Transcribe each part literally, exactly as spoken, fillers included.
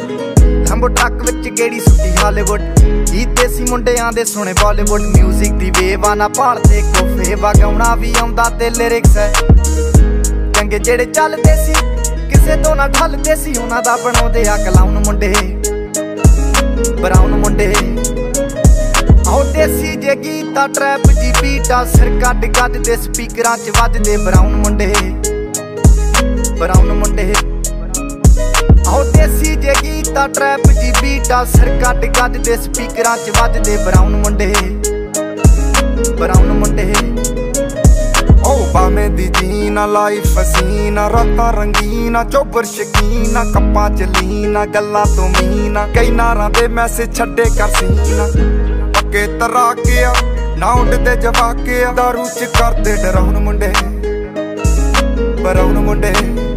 लंबो ट्रक विच गेड़ी सुटी हालीवुड गीत देसी मुंडियां दे सुने बॉलीवुड म्यूजिक दी वेव आ ना भालदे कोफे वगाउणा भी आउंदा ते लिरिक्स है चंगे जेड़े चलदे सी किसे तो ना ठलदे सी उन्हां दा बनाउंदे आ क्लाउन मुंडे ब्राउन मुंडे आओ देसी जे गीता ट्रैप जी बीटा सिर कट गजदे स्पीकरां च वजदे ब्राउन मुंडे ब्राउन मुंडे आओ देसी जे गीता ट्रैप जी बीटा सिर कट गजदे स्पीकरां च वजदे ब्राउन मुंडे ब्राउन मुंडे ओ बामे दी जीना लाइफ हसीना रातां रंगीना चोबर शकीना कप्पां च लीना गल्लां तो मीना कई नारां दे मैसेज छड्डे कर सीना पक्के तरा के आ ना उडदे जवाके आ दारू च करदे डराउन मुंडे ब्राउन मुंडे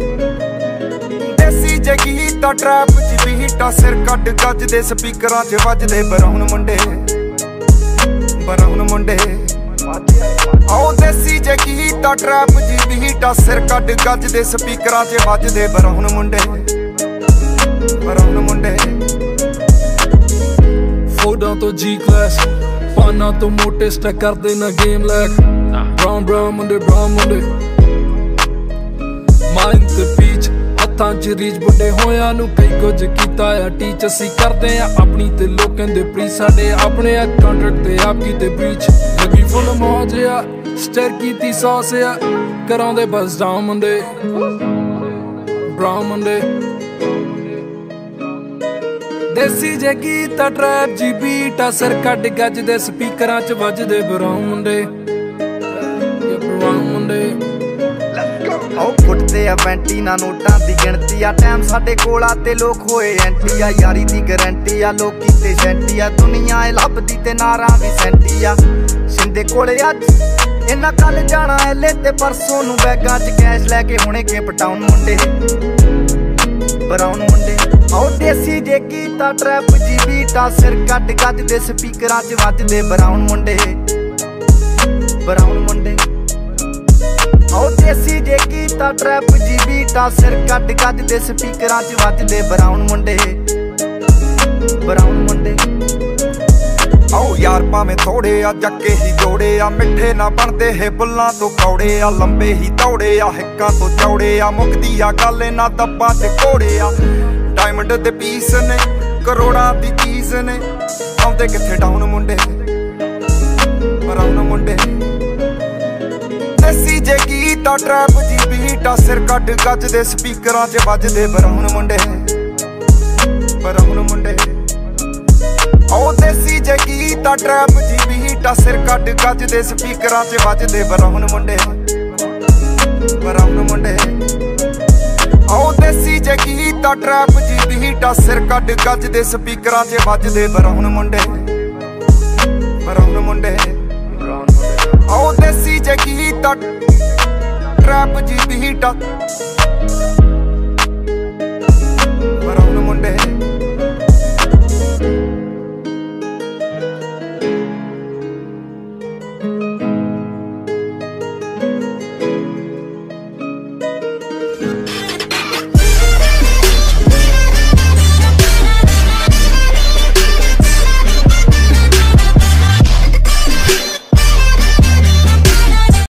देसी जे गीता ट्रैप च बीटा सिर कट गजदे स्पीकरां च वजदे ब्राउन मुंडे ब्राउन मुंडे आओ देसी जे गीता ट्रैप जी बीटा सिर कट गजदे स्पीकरां च वजदे ब्राउन मुंडे ब्राउन मुंडे फोडां तो जी क्लास पाना तो मोटे स्टैक करदे ना गेम लैक ब्राउन ब्राउन मुंडे ब्राउन मुंडे माइंड ते पीच हत्थां च रीच बुड्ढे होया नू कई कुछ कीता आ टीच असी करदे आ अपनी ते लोकां दे प्री साडे अपने आ कॉन्ट्रैक्ट ते आप कीते ब्रीच लगी फुल मौज आ स्टेर कीती सॉस आ कराउंदे बस डाउन मुंडे ब्राउन मुंडे देसी जे गीता ट्रैप जी बीटा सिर कट गजदे स्पीकरां च वजदे ब्राउन मुंडे ब्राउन मुंडे आओ फुटदे आ वैंटी ना नोटां दी गिणती आ टाइम साडे कोल आ ते लोक होए एंटी आ यारी दी गारंटी आ लोकी ते सेंटी आ दुनिया ए लभदी ते नारां भी सेंटी आ शिंदे कोले अज इन्ना कल जाना एले ते परसों नू बैगां च कैश लैके हुणे केप टाउन मुंडे ब्राउन मुंडे आओ देसी जे गीता ट्रैप जी बीटा सिर कट गजदे स्पीकरां च वजदे ब्राउन मुंडे ब्राउन मुंडे आओ देसी जे गीता ट्रैप जी बीटा सिर कट गजदे स्पीकरां च वजदे ब्राउन मुंडे ब्राउन मुंडे आओ यार भावें थोड़े आ जक्के ही जोड़े आ मिठे ना बनदे हे बुल्लां तो कौड़े आ लंबे ही दौड़े आ हिक्कां तो चौड़े आ मुकदी आ गल ना दब्बां ते घोड़े आ डायमंड दे पीस ने करोड़ां दी चीज ने आउंदे कित्थे डाउन मुंडे ब्राउन मुंडे देसी जे गीता ट्रैप जी बीटा सिर कट गजदे स्पीकरां च वजदे ब्राउन मुंडे ब्राउन मुंडे आओ देसी जे गीता ट्रैप जी बीटा सिर कट गजदे स्पीकरां च वजदे ब्राउन मुंडे ब्राउन मुंडे आओ देसी जे गीता ट्रैप जी बीटा सिर कट गजदे स्पीकरां च वजदे ब्राउन मुंडे ब्राउन मुंडे आओ देसी जे गीता ट्रैप जी बीटा